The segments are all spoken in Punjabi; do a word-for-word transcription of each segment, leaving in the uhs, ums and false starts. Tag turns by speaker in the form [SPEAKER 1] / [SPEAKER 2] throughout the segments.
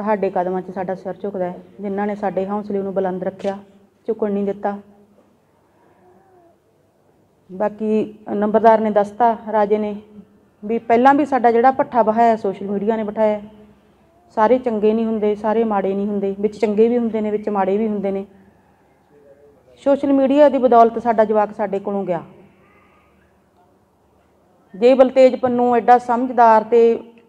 [SPEAKER 1] ਤੁਹਾਡੇ ਕਦਮਾਂ 'ਚ ਸਾਡਾ ਸਿਰ ਝੁਕਦਾ ਹੈ, ਜਿਨ੍ਹਾਂ ਨੇ ਸਾਡੇ ਹੌਸਲੇ ਨੂੰ ਬੁਲੰਦ ਰੱਖਿਆ, ਝੁਕਣ ਨਹੀਂ ਦਿੱਤਾ। ਬਾਕੀ ਨੰਬਰਦਾਰ ਨੇ ਦੱਸਤਾ ਰਾਜੇ ਨੇ ਵੀ ਪਹਿਲਾਂ ਵੀ ਸਾਡਾ ਜਿਹੜਾ ਭੱਠਾ ਬਹਾਇਆ ਸੋਸ਼ਲ ਮੀਡੀਆ ਨੇ ਬਿਠਾਇਆ। ਸਾਰੇ ਚੰਗੇ ਨਹੀਂ ਹੁੰਦੇ, ਸਾਰੇ ਮਾੜੇ ਨਹੀਂ ਹੁੰਦੇ, ਵਿੱਚ ਚੰਗੇ ਵੀ ਹੁੰਦੇ ਨੇ, ਵਿੱਚ ਮਾੜੇ ਵੀ ਹੁੰਦੇ ਨੇ। ਸੋਸ਼ਲ ਮੀਡੀਆ ਦੀ ਬਦੌਲਤ ਸਾਡਾ ਜਵਾਕ ਸਾਡੇ ਕੋਲੋਂ ਗਿਆ। ਜੇ ਬਲਤੇਜ ਪੰਨੂ ਐਡਾ ਸਮਝਦਾਰ ਤੇ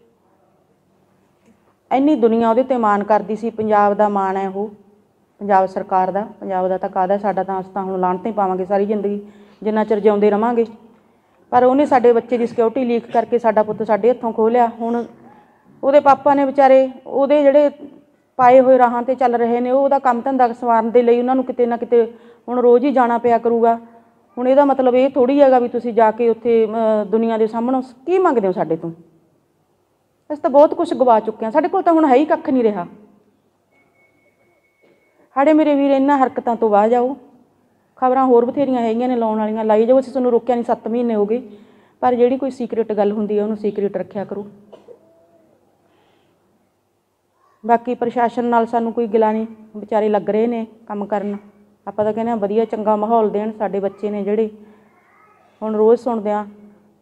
[SPEAKER 1] ਇੰਨੀ ਦੁਨੀਆ ਉਹਦੇ 'ਤੇ ਮਾਣ ਕਰਦੀ ਸੀ, ਪੰਜਾਬ ਦਾ ਮਾਣ ਹੈ ਉਹ, ਪੰਜਾਬ ਸਰਕਾਰ ਦਾ, ਪੰਜਾਬ ਦਾ ਤਾਂ ਕਾਹਦਾ, ਸਾਡਾ ਤਾਂ ਅਸੀਂ ਤਾਂ ਹੁਣ ਲਾਹਨਤ ਹੀ ਪਾਵਾਂਗੇ ਸਾਰੀ ਜ਼ਿੰਦਗੀ ਜਿੰਨਾ ਚਿਰ ਜਿਉਂਦੇ ਰਵਾਂਗੇ। ਪਰ ਉਹਨੇ ਸਾਡੇ ਬੱਚੇ ਦੀ ਸਿਕਿਉਰਿਟੀ ਲੀਕ ਕਰਕੇ ਸਾਡਾ ਪੁੱਤ ਸਾਡੇ ਹੱਥੋਂ ਖੋਹ ਲਿਆ। ਹੁਣ ਉਹਦੇ ਪਾਪਾ ਨੇ ਵਿਚਾਰੇ ਉਹਦੇ ਜਿਹੜੇ ਪਾਏ ਹੋਏ ਰਾਹਾਂ 'ਤੇ ਚੱਲ ਰਹੇ ਨੇ, ਉਹ ਉਹਦਾ ਕੰਮ ਧੰਦਾ ਸਵਾਰਨ ਦੇ ਲਈ ਉਹਨਾਂ ਨੂੰ ਕਿਤੇ ਨਾ ਕਿਤੇ ਹੁਣ ਰੋਜ਼ ਹੀ ਜਾਣਾ ਪਿਆ ਕਰੂਗਾ। ਹੁਣ ਇਹਦਾ ਮਤਲਬ ਇਹ ਥੋੜ੍ਹੀ ਹੈਗਾ ਵੀ ਤੁਸੀਂ ਜਾ ਕੇ ਉੱਥੇ ਦੁਨੀਆ ਦੇ ਸਾਹਮਣੇ ਕੀ ਮੰਗਦੇ ਹੋ ਸਾਡੇ ਤੋਂ। ਅਸੀਂ ਤਾਂ ਬਹੁਤ ਕੁਛ ਗਵਾ ਚੁੱਕੇ ਹਾਂ, ਸਾਡੇ ਕੋਲ ਤਾਂ ਹੁਣ ਹੈ ਹੀ ਕੱਖ ਨਹੀਂ ਰਿਹਾ। ਸਾਡੇ ਮੇਰੇ ਵੀਰ ਇਹਨਾਂ ਹਰਕਤਾਂ ਤੋਂ ਬਾਹਰ ਜਾਓ। ਖਬਰਾਂ ਹੋਰ ਬਥੇਰੀਆਂ ਹੈਗੀਆਂ ਨੇ ਲਾਉਣ ਵਾਲੀਆਂ, ਲਾਈ ਜਾਓ। ਅਸੀਂ ਤੁਹਾਨੂੰ ਰੋਕਿਆ ਨਹੀਂ, ਸੱਤ ਮਹੀਨੇ ਹੋ ਗਏ, ਪਰ ਜਿਹੜੀ ਕੋਈ ਸੀਕਰੇਟ ਗੱਲ ਹੁੰਦੀ ਹੈ ਉਹਨੂੰ ਸੀਕਰੇਟ ਰੱਖਿਆ ਕਰੋ। ਬਾਕੀ ਪ੍ਰਸ਼ਾਸਨ ਨਾਲ ਸਾਨੂੰ ਕੋਈ ਗਿਲਾ ਨਹੀਂ, ਵਿਚਾਰੇ ਲੱਗ ਰਹੇ ਨੇ ਕੰਮ ਕਰਨ। ਆਪਾਂ ਤਾਂ ਕਹਿੰਦੇ ਹਾਂ ਵਧੀਆ ਚੰਗਾ ਮਾਹੌਲ ਦੇਣ। ਸਾਡੇ ਬੱਚੇ ਨੇ ਜਿਹੜੇ ਹੁਣ ਰੋਜ਼ ਸੁਣਦੇ ਹਾਂ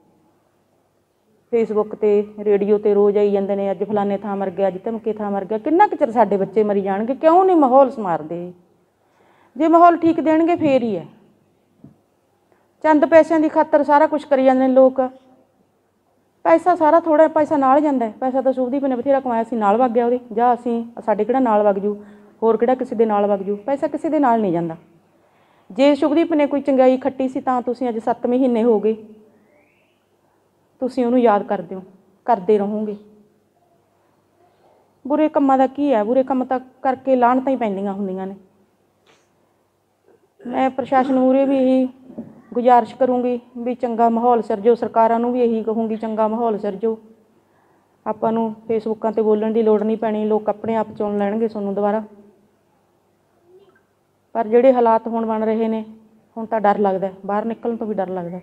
[SPEAKER 1] ਫੇਸਬੁੱਕ 'ਤੇ, ਰੇਡੀਓ 'ਤੇ ਰੋਜ਼ ਆਈ ਜਾਂਦੇ ਨੇ, ਅੱਜ ਫਲਾਣੇ ਥਾਂ ਮਰ ਗਿਆ, ਅੱਜ ਧਮਕੇ ਥਾਂ ਮਰ ਗਿਆ। ਕਿੰਨਾ ਕੁ ਚਿਰ ਸਾਡੇ ਬੱਚੇ ਮਰੀ ਜਾਣਗੇ? ਕਿਉਂ ਨਹੀਂ ਮਾਹੌਲ ਸੰਵਾਰਦੇ? ਜੇ ਮਾਹੌਲ ਠੀਕ ਦੇਣਗੇ ਫੇਰ ਹੀ ਹੈ। ਚੰਦ ਪੈਸਿਆਂ ਦੀ ਖਾਤਰ ਸਾਰਾ ਕੁਛ ਕਰੀ ਜਾਂਦੇ ਨੇ ਲੋਕ। ਪੈਸਾ ਸਾਰਾ ਥੋੜ੍ਹਾ ਪੈਸਾ ਨਾਲ ਜਾਂਦਾ। ਪੈਸਾ ਤਾਂ ਸ਼ੁਭਦੀਪ ਨੇ ਬਥੇਰਾ ਕਮਾਇਆ ਸੀ, ਨਾਲ ਵਗ ਗਿਆ ਉਹਦੇ। ਜਾਂ ਅਸੀਂ ਸਾਡੇ ਕਿਹੜਾ ਨਾਲ ਵਗ ਜੂ, ਹੋਰ ਕਿਹੜਾ ਕਿਸੇ ਦੇ ਨਾਲ ਵਗ ਜੂ। ਪੈਸਾ ਕਿਸੇ ਦੇ ਨਾਲ ਨਹੀਂ ਜਾਂਦਾ। ਜੇ ਸ਼ੁਭਦੀਪ ਨੇ ਕੋਈ ਚੰਗਿਆਈ ਖੱਟੀ ਸੀ ਤਾਂ ਤੁਸੀਂ ਅੱਜ ਸੱਤ ਮਹੀਨੇ ਹੋ ਗਏ ਤੁਸੀਂ ਉਹਨੂੰ ਯਾਦ ਕਰਦੇ ਹੋ, ਕਰਦੇ ਰਹੋਗੇ। ਬੁਰੇ ਕੰਮਾਂ ਦਾ ਕੀ ਹੈ? ਬੁਰੇ ਕੰਮ ਤਾਂ ਕਰਕੇ ਲਾਹਨਤਾਂ ਹੀ ਪੈਂਦੀਆਂ ਹੁੰਦੀਆਂ ਨੇ। ਮੈਂ ਪ੍ਰਸ਼ਾਸਨ ਮੂਹਰੇ ਵੀ ਇਹੀ ਗੁਜ਼ਾਰਿਸ਼ ਕਰੂੰਗੀ ਵੀ ਚੰਗਾ ਮਾਹੌਲ ਸਿਰਜੋ। ਸਰਕਾਰਾਂ ਨੂੰ ਵੀ ਇਹੀ ਕਹੂੰਗੀ ਚੰਗਾ ਮਾਹੌਲ ਸਿਰਜੋ। ਆਪਾਂ ਨੂੰ ਫੇਸਬੁੱਕਾਂ 'ਤੇ ਬੋਲਣ ਦੀ ਲੋੜ ਨਹੀਂ ਪੈਣੀ, ਲੋਕ ਆਪਣੇ ਆਪ ਚੁਣ ਲੈਣਗੇ ਤੁਹਾਨੂੰ ਦੁਬਾਰਾ। ਪਰ ਜਿਹੜੇ ਹਾਲਾਤ ਹੁਣ ਬਣ ਰਹੇ ਨੇ, ਹੁਣ ਤਾਂ ਡਰ ਲੱਗਦਾ, ਬਾਹਰ ਨਿਕਲਣ ਤੋਂ ਵੀ ਡਰ ਲੱਗਦਾ।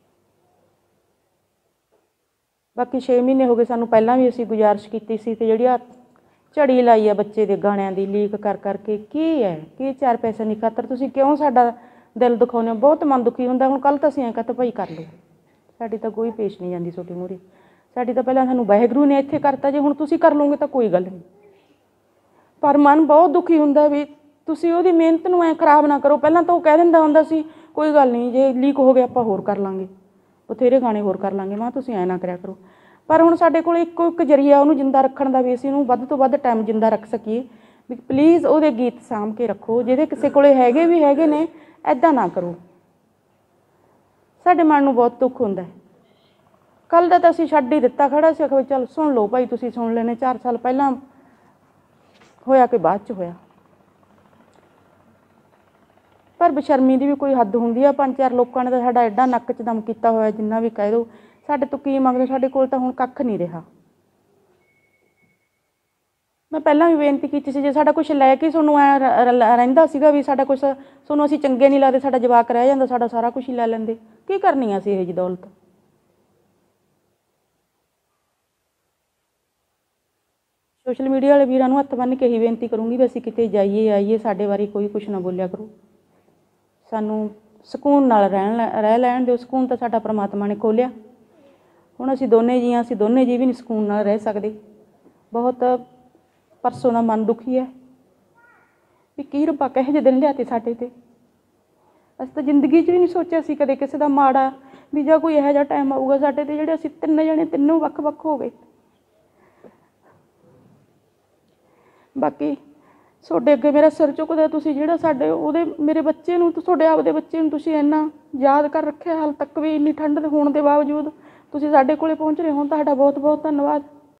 [SPEAKER 1] ਬਾਕੀ ਛੇ ਮਹੀਨੇ ਹੋ ਗਏ ਸਾਨੂੰ, ਪਹਿਲਾਂ ਵੀ ਅਸੀਂ ਗੁਜ਼ਾਰਿਸ਼ ਕੀਤੀ ਸੀ ਅਤੇ ਜਿਹੜੀ ਆ ਝੜੀ ਲਾਈ ਆ ਬੱਚੇ ਦੇ ਗਾਣਿਆਂ ਦੀ ਲੀਕ ਕਰ ਕਰਕੇ, ਕੀ ਹੈ ਕੀ ਚਾਰ ਪੈਸੇ ਦੀ ਖਾਤਰ ਤੁਸੀਂ ਕਿਉਂ ਸਾਡਾ ਦਿਲ ਦਿਖਾਉਂਦੇ ਹੋ? ਬਹੁਤ ਮਨ ਦੁਖੀ ਹੁੰਦਾ। ਹੁਣ ਕੱਲ੍ਹ ਤਾਂ ਅਸੀਂ ਐਂ ਕਹਤਾ ਭਾਈ ਕਰ ਲਓ, ਸਾਡੀ ਤਾਂ ਕੋਈ ਪੇਸ਼ ਨਹੀਂ ਜਾਂਦੀ ਤੁਹਾਡੇ ਮੂਹਰੇ। ਸਾਡੀ ਤਾਂ ਪਹਿਲਾਂ ਸਾਨੂੰ ਵਾਹਿਗੁਰੂ ਨੇ ਇੱਥੇ ਕਰਤਾ, ਜੇ ਹੁਣ ਤੁਸੀਂ ਕਰ ਲਓਗੇ ਤਾਂ ਕੋਈ ਗੱਲ ਨਹੀਂ। ਪਰ ਮਨ ਬਹੁਤ ਦੁਖੀ ਹੁੰਦਾ ਵੀ ਤੁਸੀਂ ਉਹਦੀ ਮਿਹਨਤ ਨੂੰ ਐਂ ਖਰਾਬ ਨਾ ਕਰੋ। ਪਹਿਲਾਂ ਤਾਂ ਉਹ ਕਹਿ ਦਿੰਦਾ ਹੁੰਦਾ ਸੀ ਕੋਈ ਗੱਲ ਨਹੀਂ, ਜੇ ਲੀਕ ਹੋ ਗਿਆ ਆਪਾਂ ਹੋਰ ਕਰ ਲਾਂਗੇ, ਬਥੇਰੇ ਗਾਣੇ ਹੋਰ ਕਰ ਲਾਂਗੇ। ਮੈਂ ਤੁਸੀਂ ਐਂ ਨਾ ਕਰਿਆ ਕਰੋ। ਪਰ ਹੁਣ ਸਾਡੇ ਕੋਲ ਇੱਕੋ ਇੱਕ ਜ਼ਰੀਆ ਉਹਨੂੰ ਜਿੰਦਾ ਰੱਖਣ ਦਾ ਵੀ ਅਸੀਂ ਉਹਨੂੰ ਵੱਧ ਤੋਂ ਵੱਧ ਟਾਈਮ ਜਿੰਦਾ ਰੱਖ ਸਕੀਏ ਵੀ ਪਲੀਜ਼ ਉਹਦੇ ਗੀਤ ਸਾਂਭ ਕੇ ਰੱਖੋ। ਜਿਹਦੇ ਕਿਸੇ ਕੋਲ ਹੈਗੇ ਵੀ ਹੈਗੇ ਨੇ, ਇੱਦਾਂ ਨਾ ਕਰੋ। ਸਾਡੇ ਮਨ ਨੂੰ ਬਹੁਤ ਦੁੱਖ ਹੁੰਦਾ। ਕੱਲ੍ਹ ਦਾ ਤਾਂ ਅਸੀਂ ਛੱਡ ਹੀ ਦਿੱਤਾ, ਖੜਾ ਸੀ ਆਖਿਆ ਚੱਲ ਸੁਣ ਲਓ ਭਾਈ, ਤੁਸੀਂ ਸੁਣ ਲੈਣੇ। ਚਾਰ ਸਾਲ ਪਹਿਲਾਂ ਹੋਇਆ ਕਿ ਬਾਅਦ 'ਚ ਹੋਇਆ। ਪਰ ਬੇਸ਼ਰਮੀ ਦੀ ਵੀ ਕੋਈ ਹੱਦ ਹੁੰਦੀ ਆ। ਪੰਜ ਚਾਰ ਲੋਕਾਂ ਨੇ ਤਾਂ ਸਾਡਾ ਐਡਾ ਨੱਕ 'ਚ ਦਮ ਕੀਤਾ ਹੋਇਆ, ਜਿੰਨਾ ਵੀ ਕਹਿ ਦਿਓ। ਸਾਡੇ ਤੋਂ ਕੀ ਮੰਗਦੇ? ਸਾਡੇ ਕੋਲ ਤਾਂ ਹੁਣ ਕੱਖ ਨਹੀਂ ਰਿਹਾ। ਮੈਂ ਪਹਿਲਾਂ ਵੀ ਬੇਨਤੀ ਕੀਤੀ ਸੀ, ਜੇ ਸਾਡਾ ਕੁਛ ਲੈ ਕੇ ਤੁਹਾਨੂੰ ਐਂ ਰਹਿੰਦਾ ਸੀਗਾ ਵੀ ਸਾਡਾ ਕੁਛ ਤੁਹਾਨੂੰ ਅਸੀਂ ਚੰਗੇ ਨਹੀਂ ਲੱਗਦੇ, ਸਾਡਾ ਜਵਾਕ ਰਹਿ ਜਾਂਦਾ, ਸਾਡਾ ਸਾਰਾ ਕੁਛ ਹੀ ਲੈ ਲੈਂਦੇ। ਕੀ ਕਰਨੀ ਆ ਅਸੀਂ ਇਹੋ ਜਿਹੀ ਦੌਲਤ? ਸੋਸ਼ਲ ਮੀਡੀਆ ਵਾਲੇ ਵੀਰਾਂ ਨੂੰ ਹੱਥ ਬੰਨ੍ਹ ਕੇ ਇਹੀ ਬੇਨਤੀ ਕਰੂੰਗੀ ਵੀ ਅਸੀਂ ਕਿਤੇ ਜਾਈਏ ਆਈਏ, ਸਾਡੇ ਬਾਰੇ ਕੋਈ ਕੁਛ ਨਾ ਬੋਲਿਆ ਕਰੋ। ਸਾਨੂੰ ਸਕੂਨ ਨਾਲ ਰਹਿਣ ਰਹਿ ਲੈਣ ਦਿਓ। ਸਕੂਨ ਤਾਂ ਸਾਡਾ ਪਰਮਾਤਮਾ ਨੇ ਖੋਲ੍ਹਿਆ। ਹੁਣ ਅਸੀਂ ਦੋਨੇ ਜੀ ਹਾਂ, ਅਸੀਂ ਦੋਨੇ ਜੀ ਵੀ ਨਹੀਂ ਸਕੂਨ ਨਾਲ ਰਹਿ ਸਕਦੇ। ਬਹੁਤ ਪਰਸੋਂ ਦਾ ਮਨ ਦੁਖੀ ਹੈ ਵੀ ਕੀ ਰੱਬਾ ਕਿਹੋ ਜਿਹੇ ਦਿਨ ਲਿਆਤੇ ਸਾਡੇ 'ਤੇ। ਅਸੀਂ ਤਾਂ ਜ਼ਿੰਦਗੀ 'ਚ ਵੀ ਨਹੀਂ ਸੋਚਿਆ ਸੀ ਕਦੇ ਕਿਸੇ ਦਾ ਮਾੜਾ, ਵੀ ਜਾਂ ਕੋਈ ਇਹੋ ਜਿਹਾ ਟਾਈਮ ਆਊਗਾ ਸਾਡੇ 'ਤੇ ਜਿਹੜੇ ਅਸੀਂ ਤਿੰਨ ਜਣੇ ਤਿੰਨੋਂ ਵੱਖ ਵੱਖ ਹੋ ਗਏ। ਬਾਕੀ ਤੁਹਾਡੇ ਅੱਗੇ ਮੇਰਾ ਸਿਰ ਝੁਕਦਾ। ਤੁਸੀਂ ਜਿਹੜਾ ਸਾਡੇ ਉਹਦੇ ਮੇਰੇ ਬੱਚੇ ਨੂੰ, ਤੁਹਾਡੇ ਆਪਦੇ ਬੱਚੇ ਨੂੰ ਤੁਸੀਂ ਇੰਨਾ ਯਾਦ ਕਰ ਰੱਖਿਆ, ਹਾਲ ਤੱਕ ਵੀ ਇੰਨੀ ਠੰਡ ਹੋਣ ਦੇ ਬਾਵਜੂਦ ਤੁਸੀਂ ਸਾਡੇ ਕੋਲ ਪਹੁੰਚ ਰਹੇ ਹੋ, ਤੁਹਾਡਾ ਬਹੁਤ ਬਹੁਤ ਧੰਨਵਾਦ।